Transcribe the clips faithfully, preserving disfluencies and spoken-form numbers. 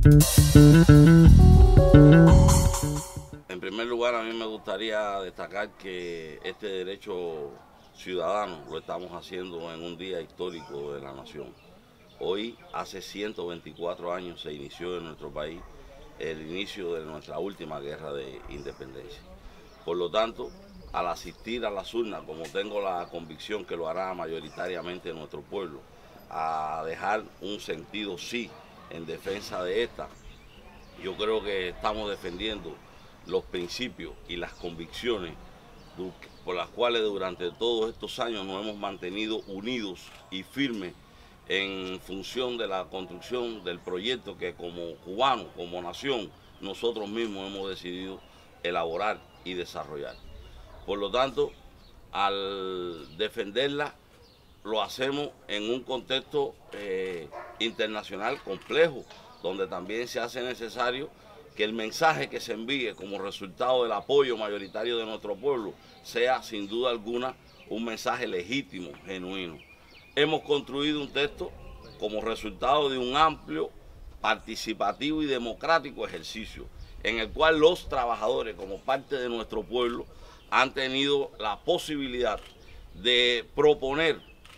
En primer lugar, a mí me gustaría destacar que este derecho ciudadano lo estamos haciendo en un día histórico de la nación. Hoy, hace ciento veinticuatro años, se inició en nuestro país el inicio de nuestra última guerra de independencia. Por lo tanto, al asistir a las urnas, como tengo la convicción que lo hará mayoritariamente nuestro pueblo, a dejar un sentido sí en defensa de esta, yo creo que estamos defendiendo los principios y las convicciones por las cuales durante todos estos años nos hemos mantenido unidos y firmes en función de la construcción del proyecto que como cubanos, como nación, nosotros mismos hemos decidido elaborar y desarrollar. Por lo tanto, al defenderla, lo hacemos en un contexto eh, internacional complejo, donde también se hace necesario que el mensaje que se envíe como resultado del apoyo mayoritario de nuestro pueblo sea sin duda alguna un mensaje legítimo, genuino. Hemos construido un texto como resultado de un amplio, participativo y democrático ejercicio en el cual los trabajadores como parte de nuestro pueblo han tenido la posibilidad de proponer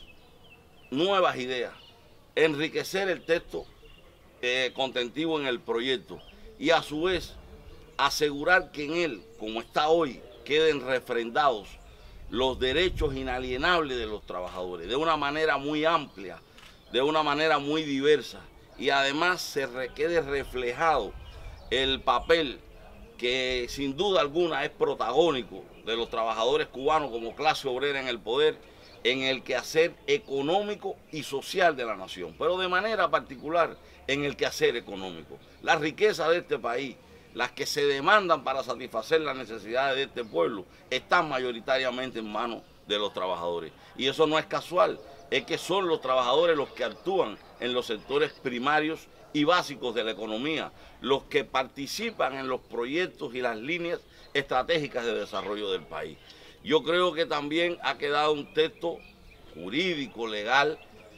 nuevas ideas, enriquecer el texto eh, contentivo en el proyecto y a su vez asegurar que en él, como está hoy, queden refrendados los derechos inalienables de los trabajadores de una manera muy amplia, de una manera muy diversa, y además se quede reflejado el papel que sin duda alguna es protagónico de los trabajadores cubanos como clase obrera en el poder, en el quehacer económico y social de la nación, pero de manera particular en el quehacer económico. Las riquezas de este país, las que se demandan para satisfacer las necesidades de este pueblo, están mayoritariamente en manos de los trabajadores. Y eso no es casual, es que son los trabajadores los que actúan en los sectores primarios y básicos de la economía, los que participan en los proyectos y las líneas estratégicas de desarrollo del país. Yo creo que también ha quedado un texto jurídico, legal,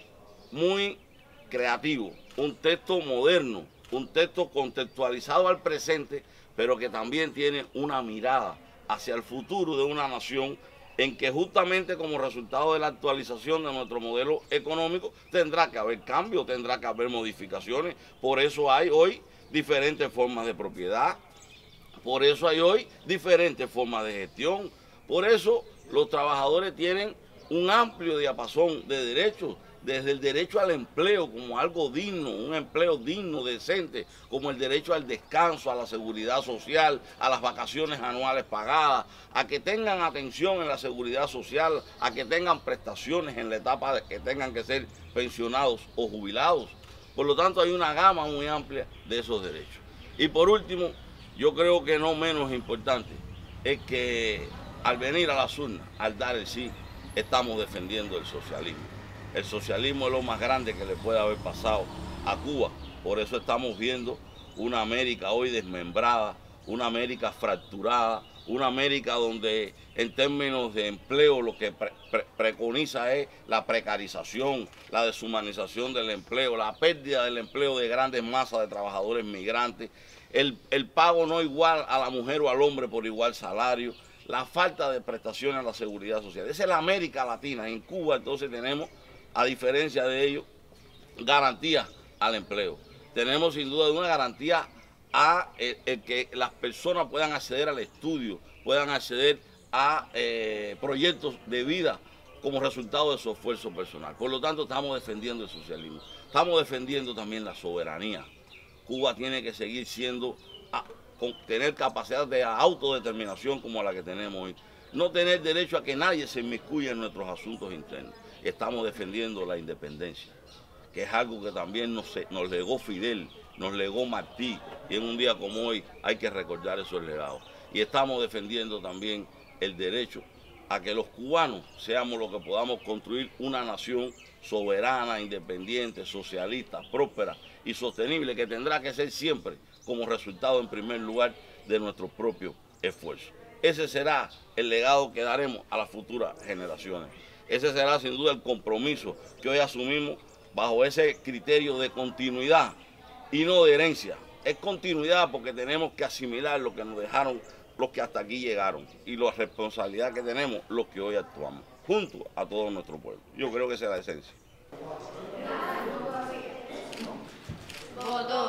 muy creativo, un texto moderno, un texto contextualizado al presente, pero que también tiene una mirada hacia el futuro de una nación en que justamente como resultado de la actualización de nuestro modelo económico tendrá que haber cambios, tendrá que haber modificaciones. Por eso hay hoy diferentes formas de propiedad, por eso hay hoy diferentes formas de gestión, por eso los trabajadores tienen un amplio diapasón de derechos, desde el derecho al empleo como algo digno, un empleo digno, decente, como el derecho al descanso, a la seguridad social, a las vacaciones anuales pagadas, a que tengan atención en la seguridad social, a que tengan prestaciones en la etapa de que tengan que ser pensionados o jubilados. Por lo tanto, hay una gama muy amplia de esos derechos. Y por último, yo creo que no menos importante es que al venir a las urnas, al dar el sí, estamos defendiendo el socialismo. El socialismo es lo más grande que le puede haber pasado a Cuba. Por eso estamos viendo una América hoy desmembrada, una América fracturada, una América donde en términos de empleo lo que pre pre preconiza es la precarización, la deshumanización del empleo, la pérdida del empleo de grandes masas de trabajadores migrantes, el, el pago no igual a la mujer o al hombre por igual salario, la falta de prestaciones a la seguridad social. Esa es la América Latina. En Cuba entonces tenemos, a diferencia de ellos, garantía al empleo. Tenemos sin duda una garantía a el, el que las personas puedan acceder al estudio, puedan acceder a eh, proyectos de vida como resultado de su esfuerzo personal. Por lo tanto, estamos defendiendo el socialismo. Estamos defendiendo también la soberanía. Cuba tiene que seguir siendo, a, con, tener capacidad de autodeterminación como la que tenemos hoy. No tener derecho a que nadie se inmiscuya en nuestros asuntos internos. Estamos defendiendo la independencia, que es algo que también nos, nos legó Fidel, nos legó Martí, y en un día como hoy hay que recordar esos legados. Y estamos defendiendo también el derecho a que los cubanos seamos los que podamos construir una nación soberana, independiente, socialista, próspera y sostenible, que tendrá que ser siempre como resultado en primer lugar de nuestro propio esfuerzo. Ese será el legado que daremos a las futuras generaciones. Ese será sin duda el compromiso que hoy asumimos bajo ese criterio de continuidad y no de herencia. Es continuidad porque tenemos que asimilar lo que nos dejaron los que hasta aquí llegaron y la responsabilidad que tenemos los que hoy actuamos, junto a todo nuestro pueblo. Yo creo que esa es la esencia. Voto.